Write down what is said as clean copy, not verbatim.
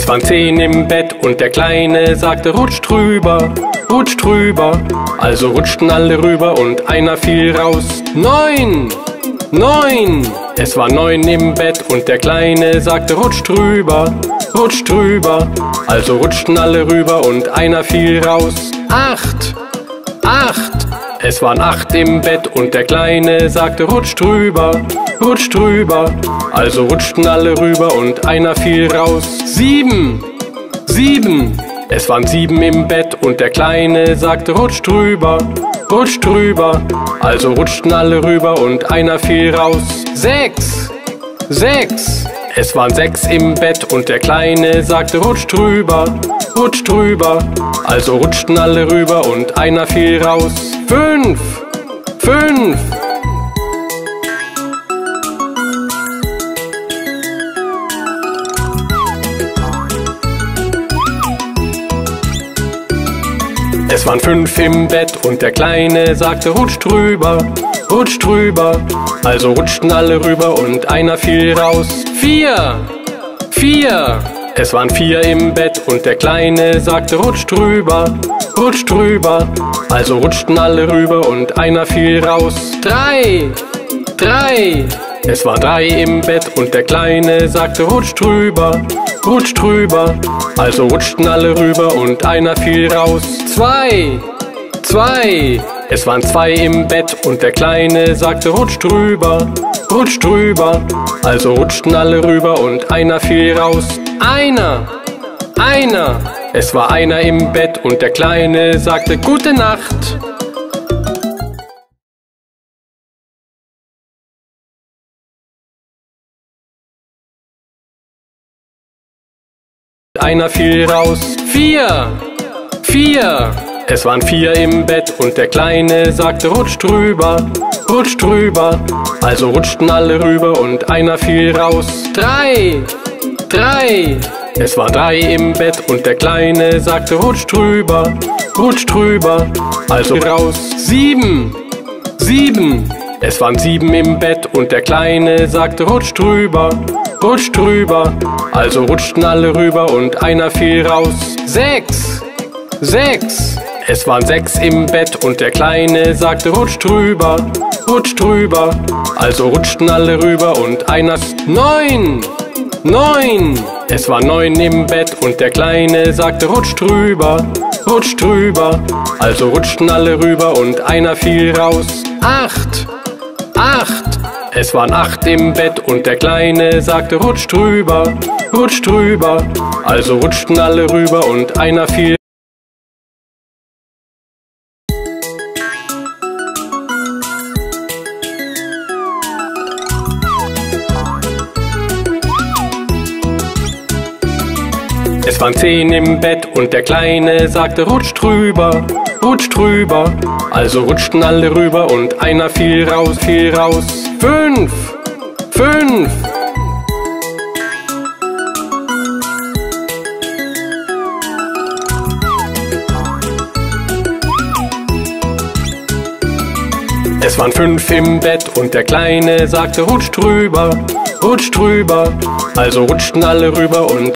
waren 10 im Bett und der Kleine sagte, rutscht drüber, rutscht drüber. Also rutschten alle rüber und einer fiel raus. 9, 9. Es waren 9 im Bett und der Kleine sagte, rutscht drüber, rutscht drüber. Also rutschten alle rüber und einer fiel raus. 8, 8. Es waren 8 im Bett und der Kleine sagte, rutscht drüber, rutscht drüber. Also rutschten alle rüber und einer fiel raus. 7, 7. Es waren 7 im Bett und der Kleine sagte, rutscht drüber, rutscht drüber. Also rutschten alle rüber und einer fiel raus. 6, 6. Es waren 6 im Bett und der Kleine sagte, rutscht drüber, rutscht drüber. Also rutschten alle rüber und einer fiel raus. 5, 5. Es waren 5 im Bett und der Kleine sagte, rutscht drüber, rutscht drüber. Also rutschten alle rüber und einer fiel raus. 4, 4. Es waren 4 im Bett und der Kleine sagte, rutscht drüber, rutscht drüber. Also rutschten alle rüber und einer fiel raus. 3, 3. Es waren 3 im Bett und der Kleine sagte, rutscht drüber, rutscht drüber. Also rutschten alle rüber und einer fiel raus. 2, 2. Es waren 2 im Bett und der Kleine sagte, rutscht drüber, rutscht drüber. Also rutschten alle rüber und einer fiel raus. 1, 1. Es war 1 im Bett und der Kleine sagte, gute Nacht. Einer fiel raus. 4, 4. Es waren 4 im Bett und der Kleine sagte, rutscht drüber, rutscht drüber. Also rutschten alle rüber und einer fiel raus. 3, 3. Es waren 3 im Bett und der Kleine sagte, rutscht drüber, rutscht drüber. Also raus. 7, 7. Es waren 7 im Bett und der Kleine sagte, rutscht drüber, rutscht drüber. Also rutschten alle rüber und einer fiel raus. 6, 6. Es waren 6 im Bett und der Kleine sagte, rutscht drüber, rutscht drüber. Also rutschten alle rüber und einer. 9, 9. Es waren 9 im Bett und der Kleine sagte, rutscht drüber, rutscht drüber. Also rutschten alle rüber und einer fiel raus. 8, 8. Es waren 8 im Bett und der Kleine sagte, rutscht drüber, rutscht drüber. Also rutschten alle rüber und einer fiel. Es waren 10 im Bett und der Kleine sagte, rutscht drüber, rutscht drüber. Also rutschten alle rüber und einer fiel raus, fiel raus. 5, 5. Es waren 5 im Bett und der Kleine sagte, rutscht drüber, rutscht drüber. Also rutschten alle rüber und